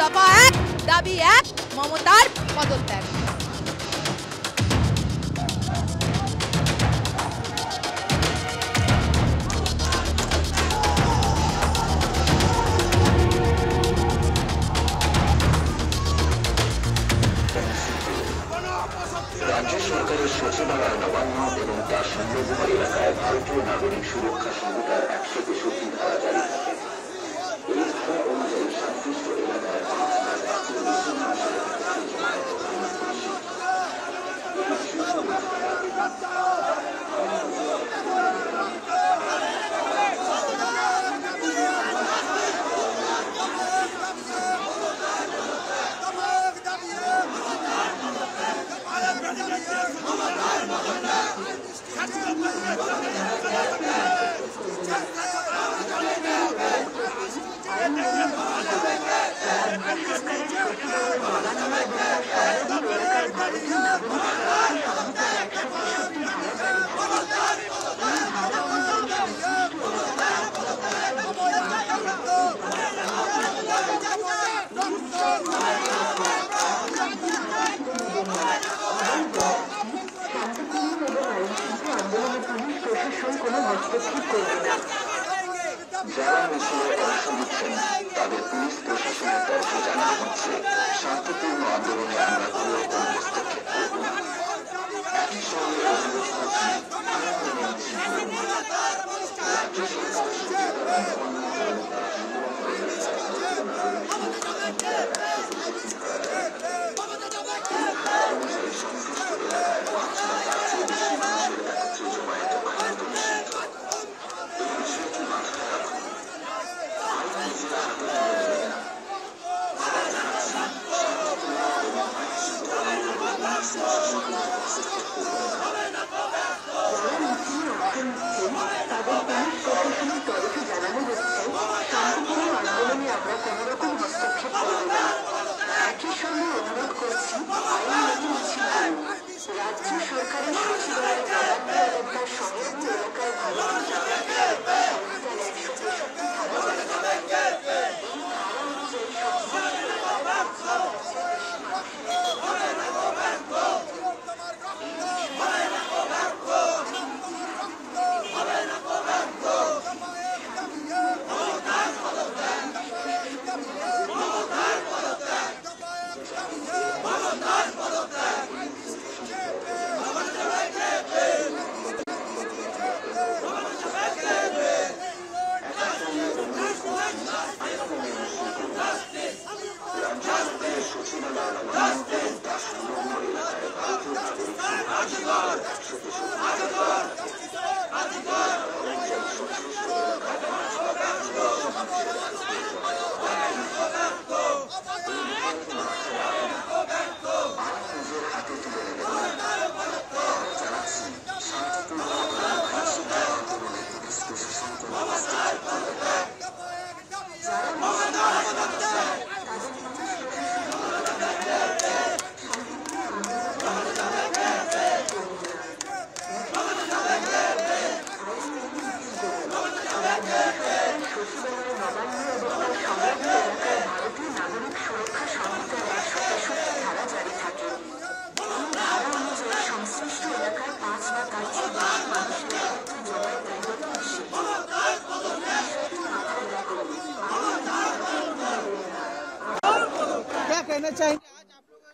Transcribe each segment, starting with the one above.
দফা 1 দাবি 1 মমতার পদত্যাগ। রাজ্য সরকারের সচিবালয় নবান্ন এবং তার সংলগ্ন এলাকায় ভারতীয় নাগরিক সুরক্ষা সংহিতার 163 ধারা জারি থাকে। এই ধারা অনুযায়ী সংশ্লিষ্ট এলাকায় 5 লাখ 41 মানুষের যারা মিছিলে অংশ নিচ্ছেন তাদের পুলিশ প্রশাসনের তরফে জানানো হচ্ছে শান্তিপূর্ণ আন্দোলনে আমরা কোনো রকম হস্তক্ষেপ করব না। একই সঙ্গে অনুরোধ করছি রাজ্য সরকারের সচিবালয় তার সংলগ্ন এলাকায় कहना चाहेंगे आज आप लोगों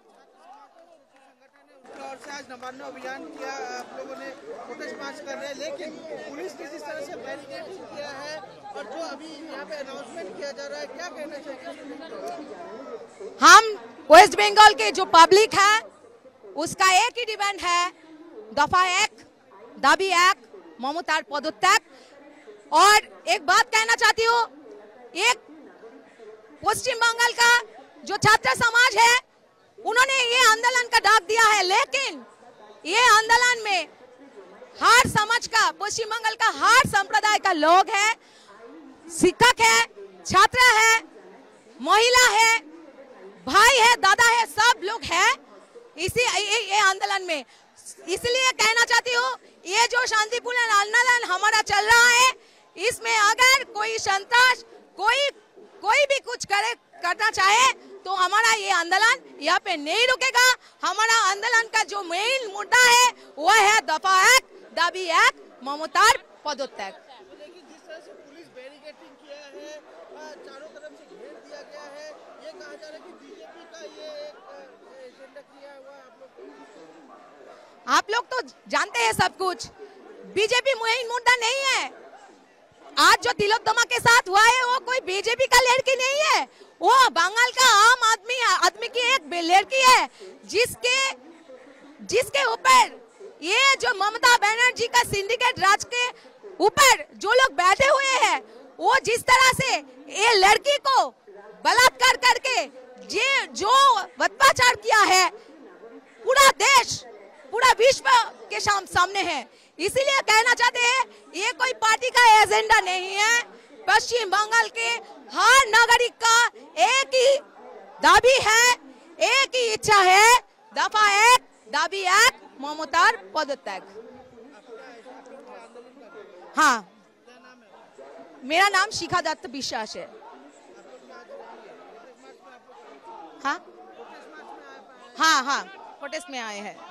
संगठन ने आज नवान्न अभियान किया, आप लोगों ने प्रोटेस्ट मार्च कर रहे हैं, लेकिन पुलिस ने जिस तरह से बैरिकेडिंग किया है और जो अभी यहाँ पे अनाउंसमेंट किया जा रहा है, क्या कहना चाहेंगे? हम वेस्ट बंगाल के जो पब्लिक है उसका एक ही डिमांड है, दफा 1 दाबी 1 ममतार पदत्याग। और एक बात कहना चाहती हूँ, एक पश्चिम बंगाल का जो छात्र समाज है उन्होंने ये आंदोलन का डाक दिया है, लेकिन ये आंदोलन में हर समाज का, पश्चिम बंगाल का हर संप्रदाय का लोग है, शिक्षक है, छात्र है, महिला है, भाई है, दादा है, सब लोग है इसी ये आंदोलन में। इसलिए कहना चाहती हूँ, ये जो शांतिपूर्ण आंदोलन हमारा चल रहा है, इसमें अगर कोई संतोष, कोई कोई भी कुछ करना चाहे तो हमारा ये आंदोलन यहाँ पे नहीं रुकेगा। हमारा आंदोलन का जो मेन मुद्दा है वो है दफा 1 दाबी 1 ममतार पदत्याग। लेकिन जिस तरह से पुलिस बैरिकेडिंग किया है, चारों तरफ से घेर दिया गया है, ये कहा जा रहा है कि बीजेपी का ये एक एजेंडा किया हुआ आप लोग तो जानते हैं सब कुछ। बीजेपी मेन मुद्दा नहीं है। आज जो तिलोत्तमा के साथ हुआ है वो कोई बीजेपी का लड़की नहीं है, वो बंगाल का आम आदमी की एक लड़की है जिसके ऊपर ये जो ममता बनर्जी का सिंडिकेट राज के ऊपर जो लोग बैठे हुए हैं, वो जिस तरह से ये लड़की को बलात्कार करके जो अत्याचार किया है, पूरा देश पूरा विश्व के सामने है। इसीलिए कहना चाहते हैं ये कोई पार्टी का एजेंडा नहीं है। पश्चिम बंगाल के हर नागरिक का एक ही दाबी है, एक ही इच्छा है, दफा 1 दाबी 1 ममतार पदत्याग। हाँ, मेरा नाम शिखा दत्त विश्वास है। हाँ हाँ हाँ, प्रोटेस्ट में आए हैं।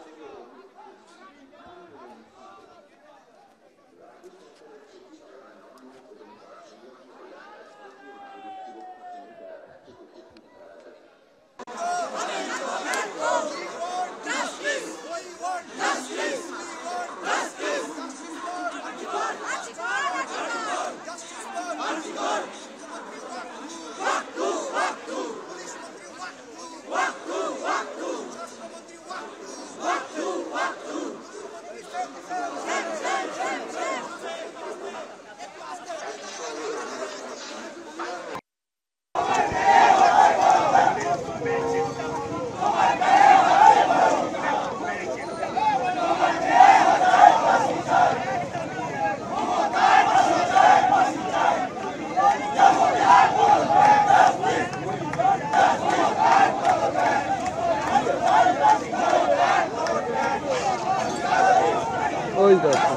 ওই দেখো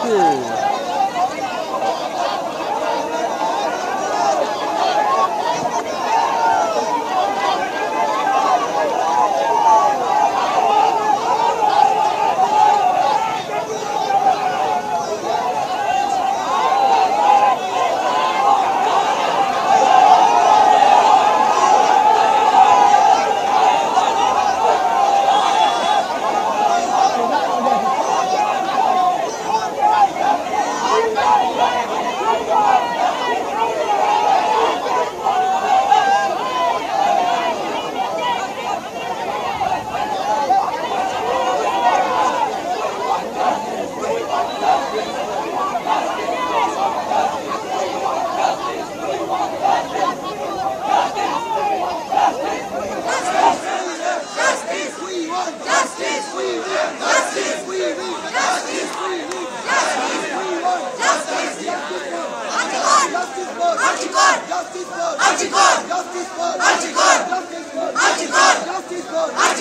Justice for